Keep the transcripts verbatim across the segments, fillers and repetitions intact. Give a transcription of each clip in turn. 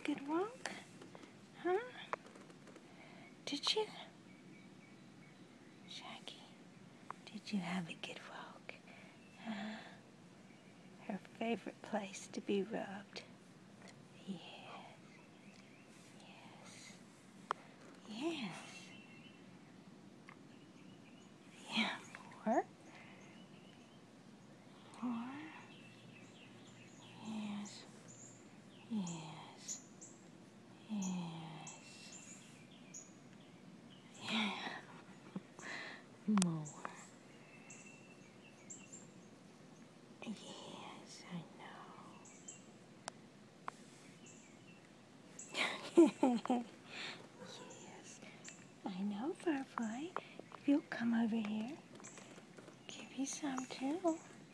good walk? Huh? Did you? Shaggy, did you have a good walk? Huh? Her favorite place to be rubbed. Yes. Yes. Yes. Yeah. More. More. Yes. Yes. Yes. Yeah. More. Yes, I know. Yes, I know, Firefly. If you'll come over here, give you some too.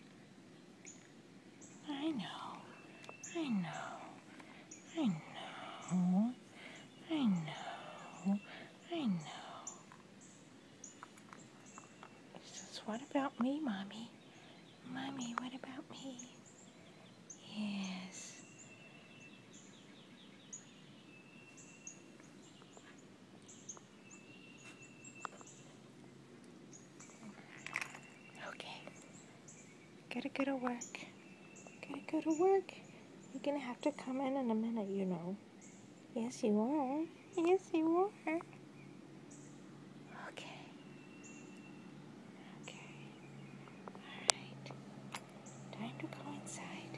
I know. I know. I know. I know. I know. He says, what about me, Mommy? Mommy, what about me? Yes. Okay. Gotta go to work. Gotta go to work. You're gonna have to come in in a minute, you know. Yes, you are. Yes, you are. Okay. Okay. Alright. Time to go inside.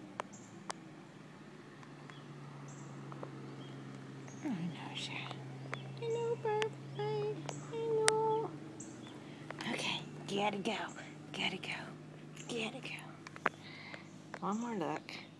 I know, Shad. I know, Butterfly. I know. Okay, gotta go. Gotta go. Gotta go. One more look.